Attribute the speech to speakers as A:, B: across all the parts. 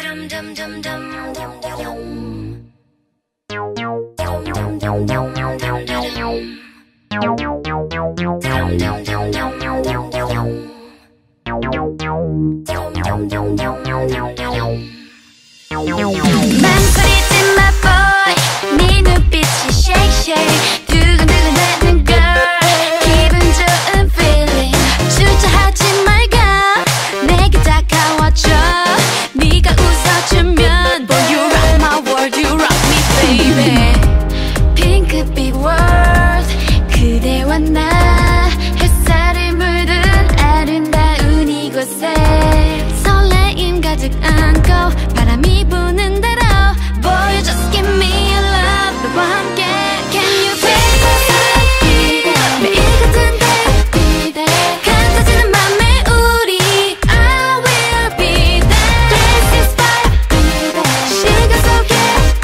A: 망설이지 마 boy 네 눈빛이 shake shake 두근두근대는 girl 기분 좋은 feeling 주저하지 말고 내게 다가와줘 네가 웃어주면 boy you rock my world you rock me baby 핑크빛 world 그대와 나 햇살을 물든 아름다운 이곳에 설레임 가득 안고 바람이 부는 대로 Boy just give me your love 너와 함께 Can you be there 매일 같은 day 같아지는 맘에 우리 I will be there This is fire 시간 속에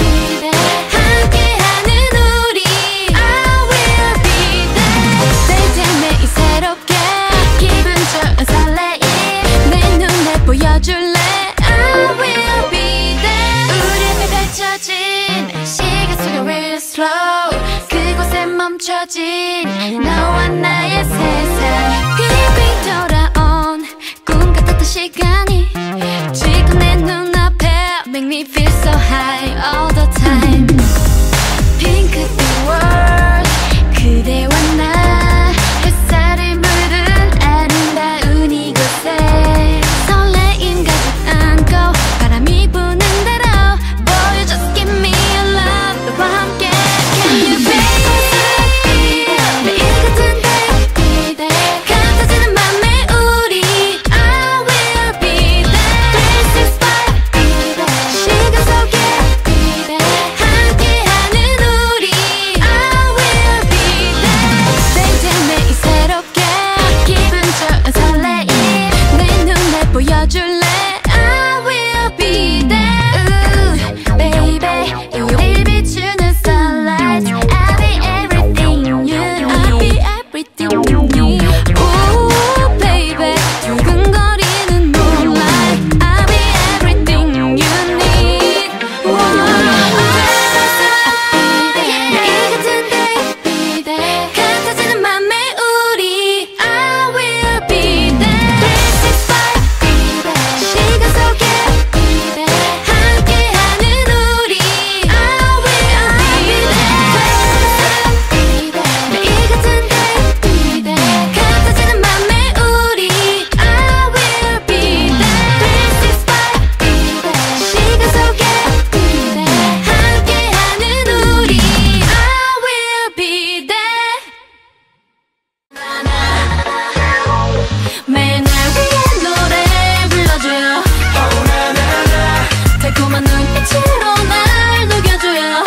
A: 함께하는 우리 I will be there 매일 매일 새롭게 기분 좋은 설레임 내 눈에 보여줄래 시간 속에 real slow 그곳에 멈춰진 너와 나의 세상 빙빙 돌아온 꿈 같았던 시간이 지금 내 눈앞에 Make me feel so high all the time 핑크빛 world 그대와 나 햇살을 물든 아름다운 이곳에 설레임 가득 안고 바람이 부는 대로 Boy just give me your love 너와 함께 Can you be there 매일 같은 day 같아지는 맘에 우리 I will be there This is fire 시간 속에 함께하는 우리 I will be there 매일 새롭게 기분 좋은 설레임 내 눈에 보여줄래 I will be there baby 우릴 비추는 sunlight I'll be everything you need I'll be everything you need Ooh baby 두근거리는 moonlight I'll be everything you need 매일 같은 day 같아지는 맘에 우리 I will be there This is fire 시간 속에 함께하는 우리 I will be there 매일 같은 day 같아지는 맘에 우리 I will be there This is fire 시간 속에 함께하는 우리 I will be there 매일 날 위해 노래 불러줘요 달콤한 눈빛으로 날 녹여줘요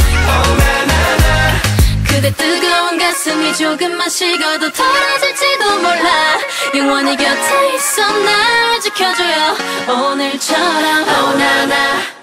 A: 그대 뜨거운 가슴이 조금만 식어도 덜어질지도 몰라 영원히 곁에 있어 날 지켜줘요 오늘처럼 Oh na na